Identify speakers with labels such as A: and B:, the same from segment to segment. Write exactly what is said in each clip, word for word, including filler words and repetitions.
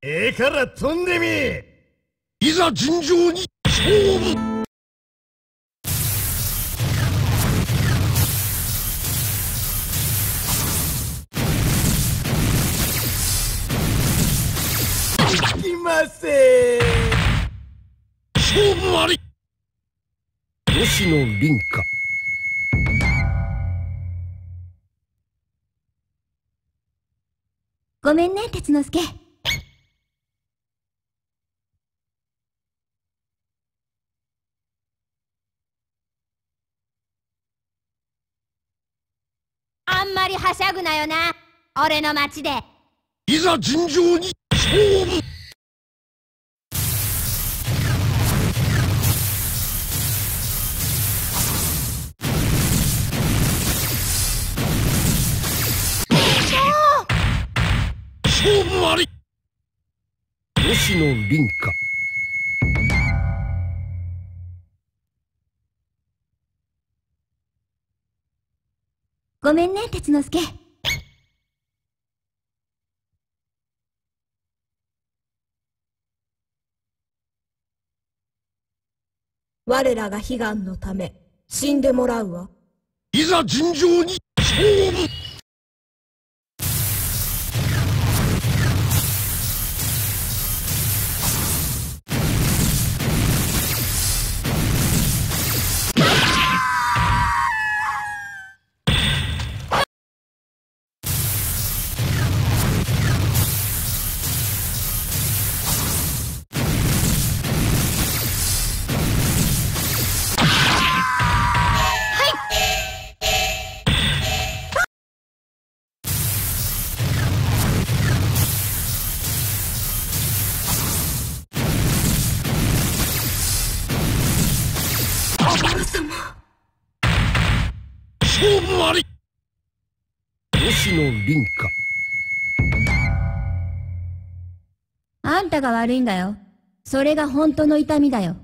A: ええから飛んでみ。
B: いざ尋常に勝負。
A: いきません。
B: 勝負あり。吉野凛か。
C: ごめんね、鉄之助。あんまりはしゃぐなよな、俺の町で。
B: いざ尋常に勝負。勝負あり。吉野凛か。
C: ごめんね、鉄之助。
D: 我らが悲願のため死んでもらうわ。
B: いざ尋常に勝負。勝負あり。吉野凛か。
C: あんたが悪いんだよ。それが本当の痛みだよ。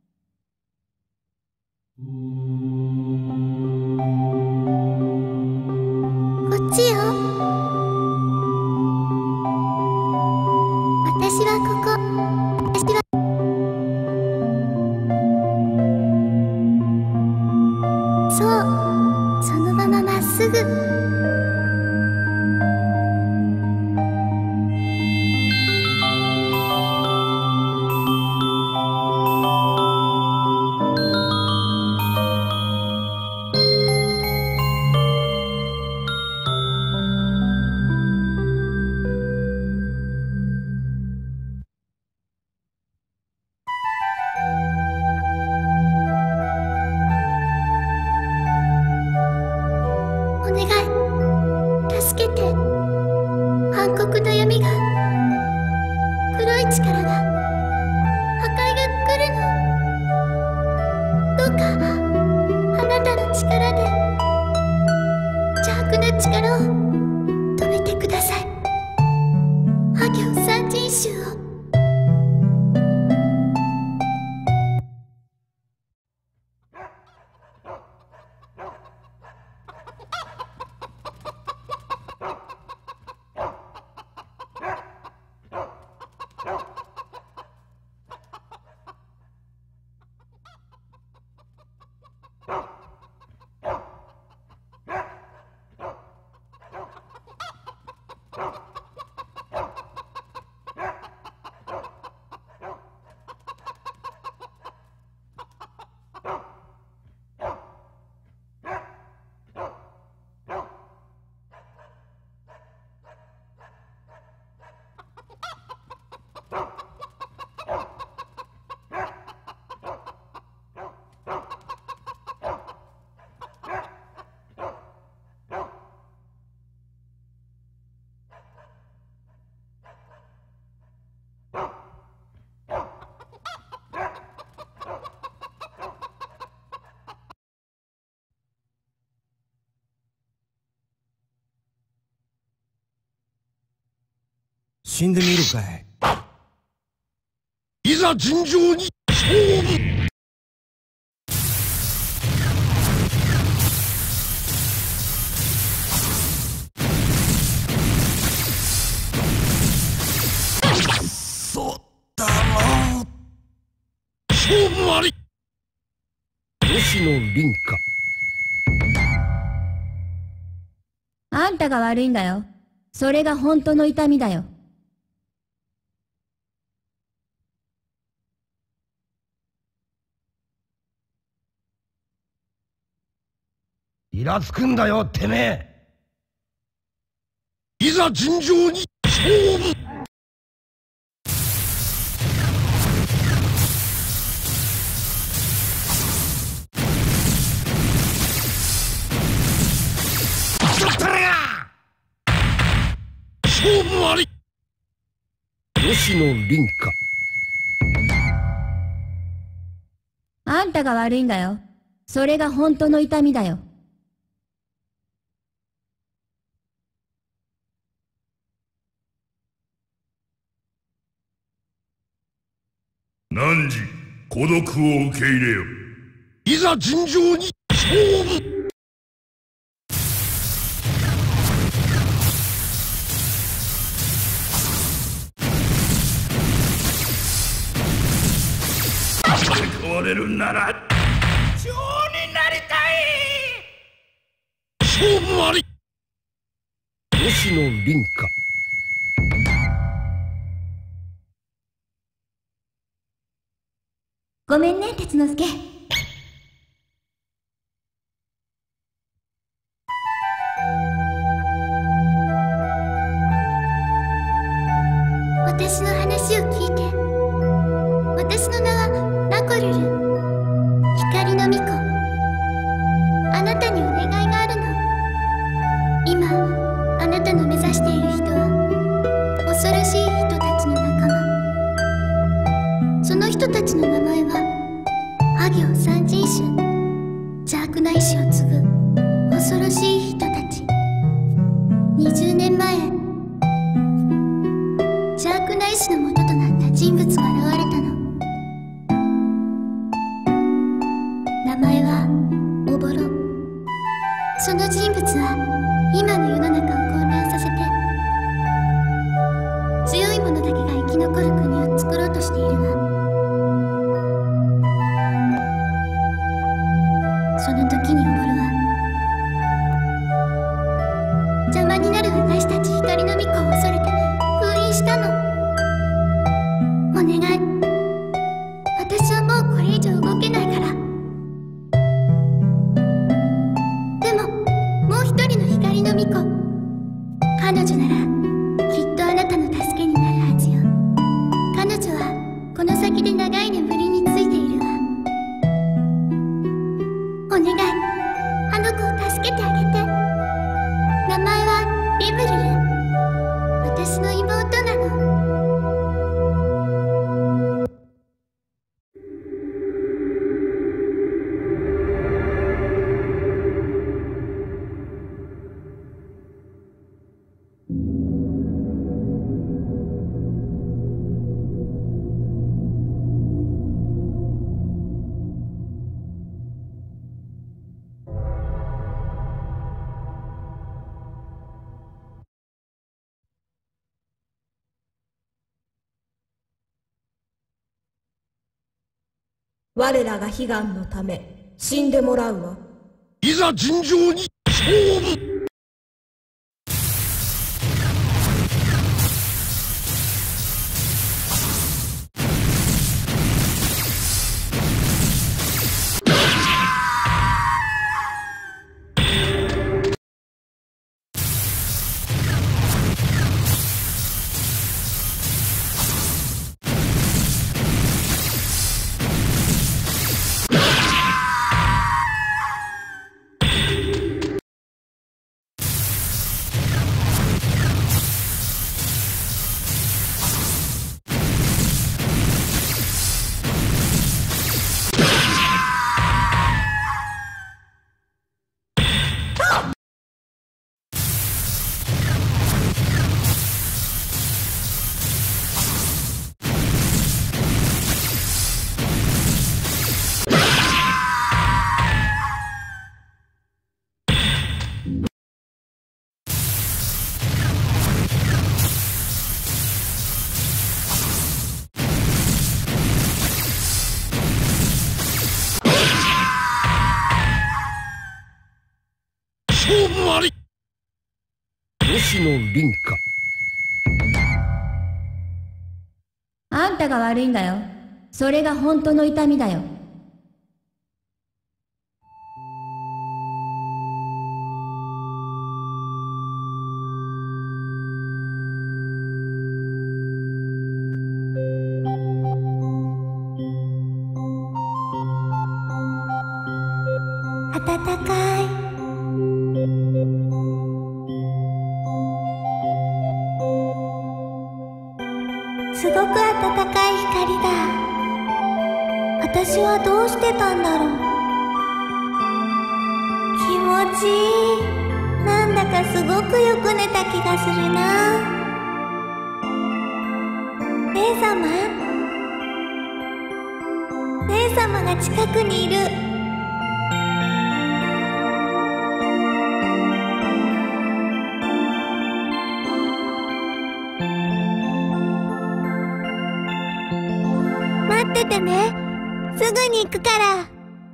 E: こっちよ。私はここ。私はそう、そのまままっすぐ。お願い、助けて。暗黒の闇が、黒い力が、破壊が来るの。どうか、あなたの力で、邪悪な力を止めてください。破行三人衆を。
A: 死んでみるかい。
B: いざ尋常に勝負。 輪か。
C: あんたが悪いんだよ。それが本当の痛みだよ。
B: イラつくんだよ、てめえ。いざ尋常に勝負。勝負あり。吉野凛か。
C: あんたが悪いんだよ。それが本当の痛みだよ。
F: 汝、孤独を受け入れよ。
B: いざ尋常に勝負。
F: 変われるなら
A: 蝶になりたい。
B: 勝負あり。吉野凛か。
C: ごめんね、鉄之助。
E: 私の話を聞いて。私の名はラコルル、光の巫女。あなたにお願いがあるの。今あなたの目指している人は恐ろしい人たちの仲間。その人たちの名前はハ行三人衆、邪悪な意志を継ぐ恐ろしい人たち。にじゅうねんまえ、邪悪な意志の元となった人物が現れたの。名前はおぼろ。その人物は今の世の中を混乱させて、強い者だけが生き残る国を作ろうとしているわ。その時におぼろは邪魔になる私たち光の巫女を恐れて封印したの。お願い、私はもうこれ以上動けないから。でももう一人の光の巫女、彼女ならきっとあなたの助けになるはずよ。彼女はこの先で長い眠りについているわ。お願い、あの子を助けてあげて。名前はリブルル。私の妹なの。
D: 我らが悲願のため死んでもらうわ。
B: いざ尋常に勝負。 勝負あり。吉野凛か。
C: あんたが悪いんだよ。それが本当の痛みだよ。
E: 暖かい。すごく暖かい光だ。私はどうしてたんだろう。気持ちいい。なんだかすごくよく寝た気がするな。姉様、姉様が近くにいる。待っててね。すぐに行くから。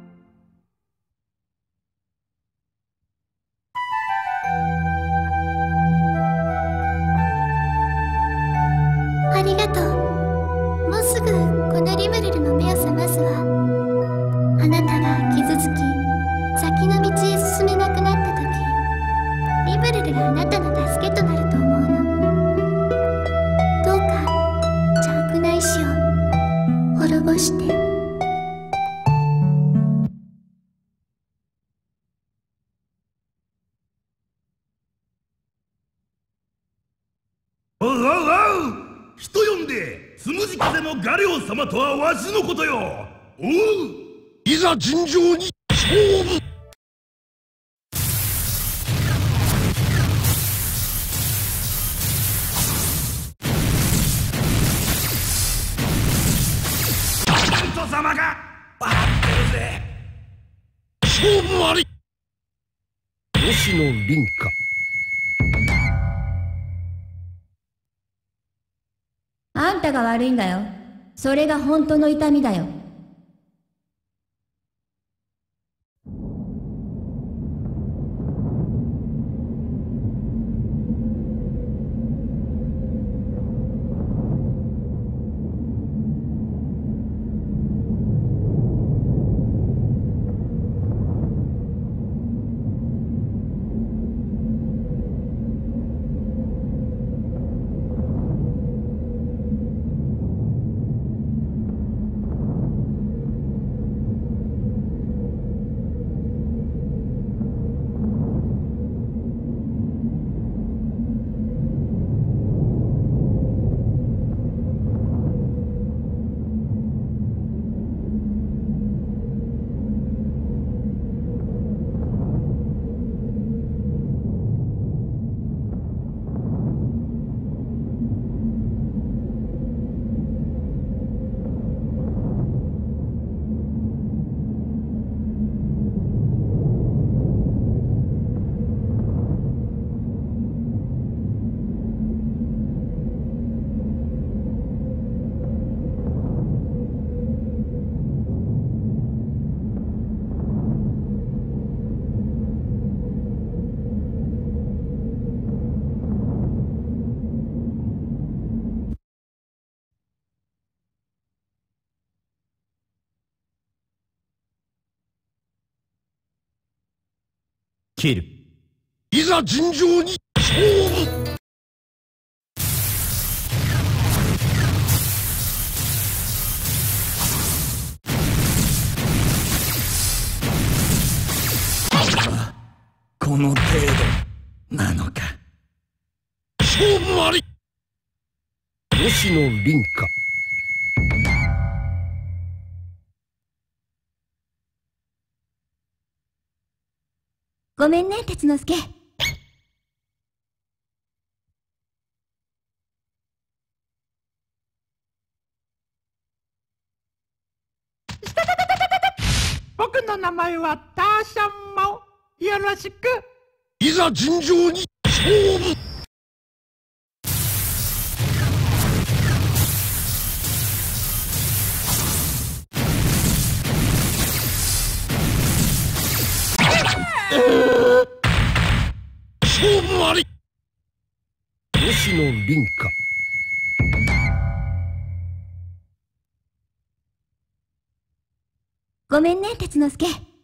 E: ありがとう。もうすぐこのリムルルの目を覚ますわ。あなたが傷つき、先の道へ進めなくなった時、リムルルがあなたの助けとなると思うの。どうか邪悪な意志を滅ぼして。
F: おうおうおう、人呼んでつむじ風のガレオ様とはわしのことよ。おう、
B: いざ尋常に勝負。
F: タント様が笑ってるぜ。
B: 勝負あり。吉野凛か。
C: あんたが悪いんだよ。それが本当の痛みだよ。
G: 切る。
B: いざ尋常に勝負。
G: この程度なのか。
B: 勝負あり。吉野凛か。
C: ごめんね、鉄之助。
A: 僕の名前はターシャンマオ。よろしく。
B: いざ尋常に勝負。 吉野凛花。
C: ごめんね、鉄之助。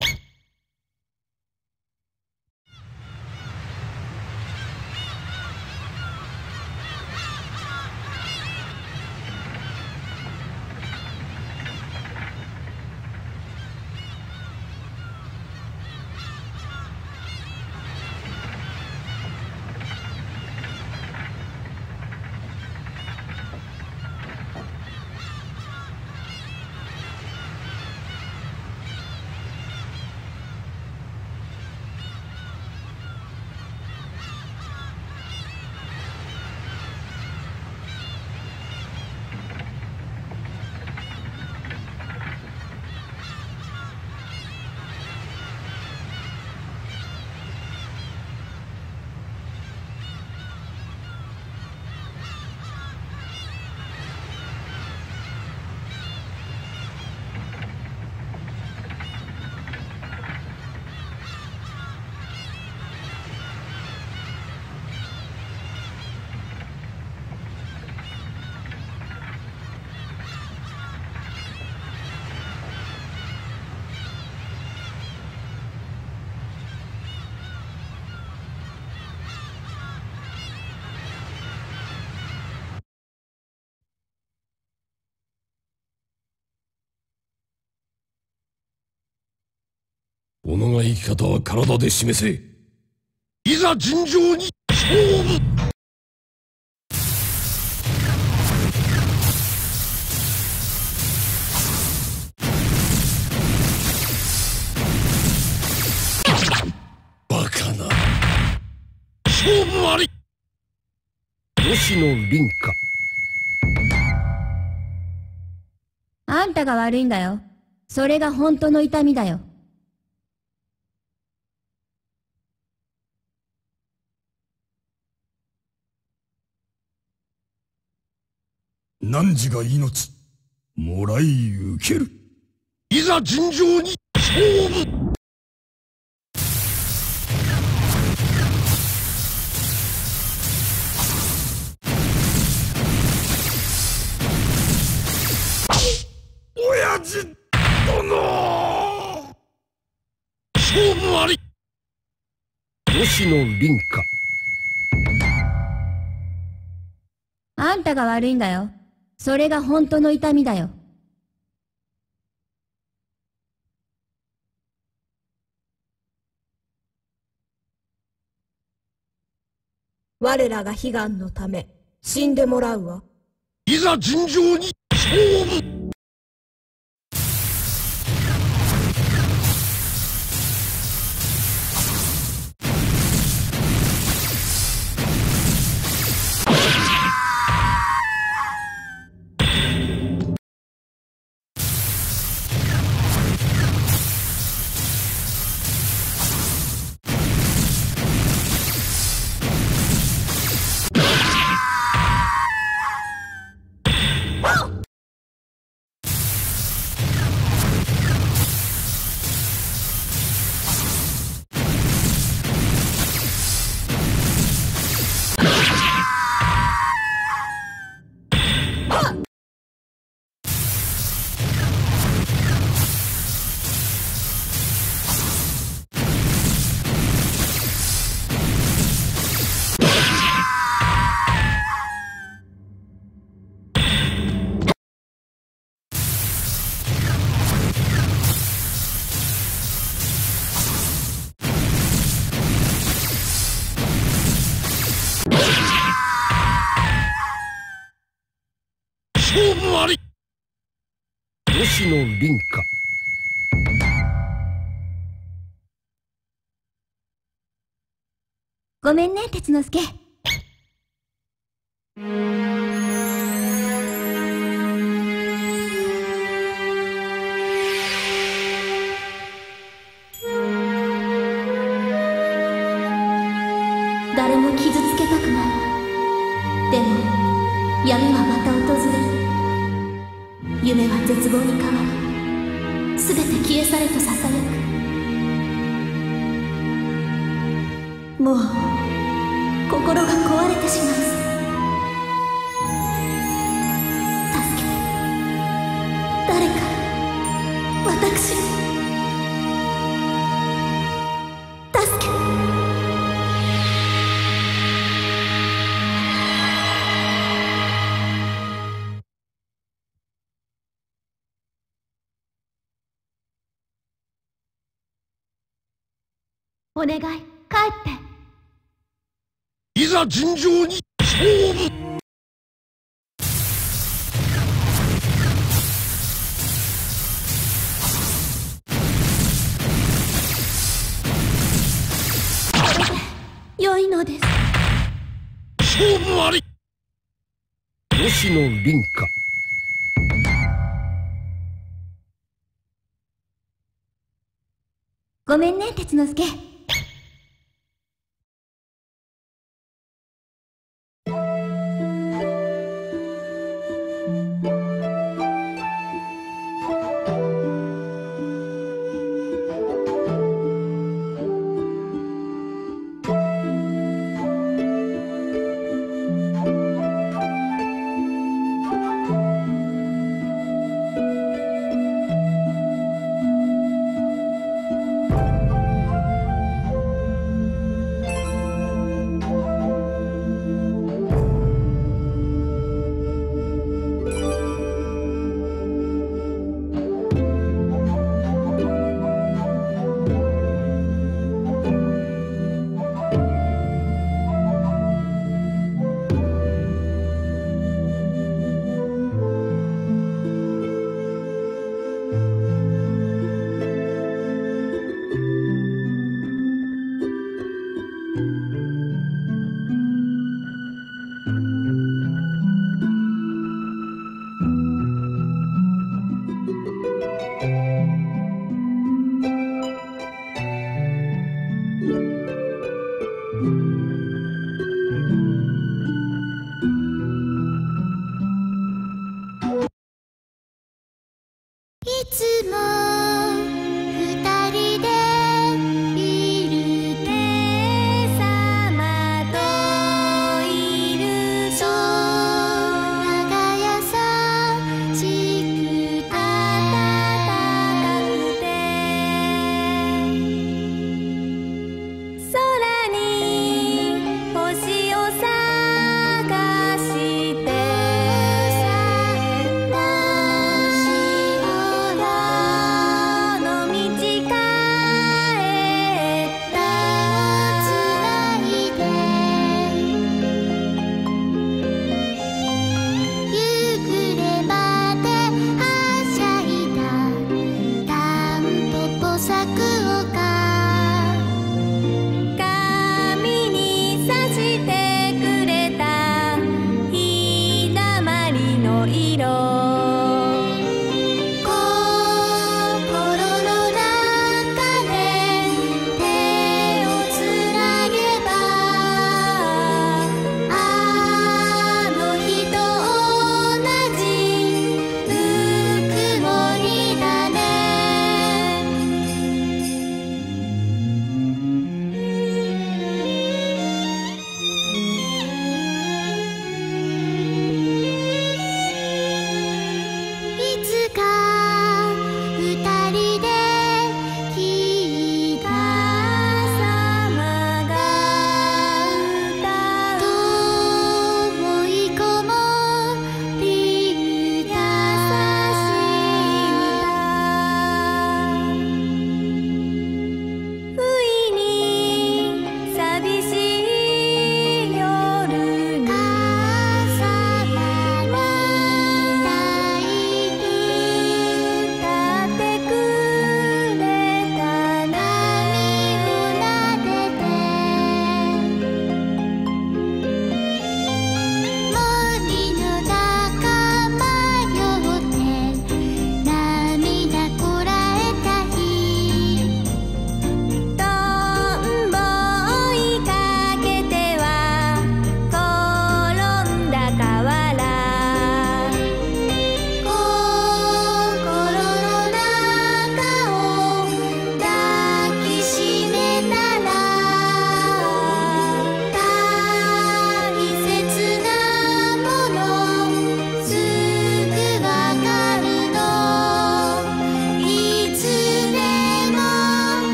B: 己が生き方は体で示せ。いざ尋常に勝負。バカな。勝負あり。吉野凛花。
C: あんたが悪いんだよ。それが本当の痛みだよ。
F: 汝が命もらい受ける。
B: いざ尋常に勝負。
F: 親父殿。
B: 勝負あり。吉野凛花。
C: あんたが悪いんだよ。それが本当の痛みだよ。
D: 我らが悲願のため死んでもらうわ。
B: いざ尋常に勝負。勝負あり。吉野凛花。
C: ごめんね、鉄之助。
E: 誰も傷つけたくない。でも闇はまた訪れる。夢は絶望に変わり、すべて消え去れとささやく。もう心が壊れてしまう。 お願い、帰って。
B: いざ尋常に勝負。
E: 良いのです。
B: 勝負あり。吉野凛香。
C: ごめんね、鉄之助。
E: うん。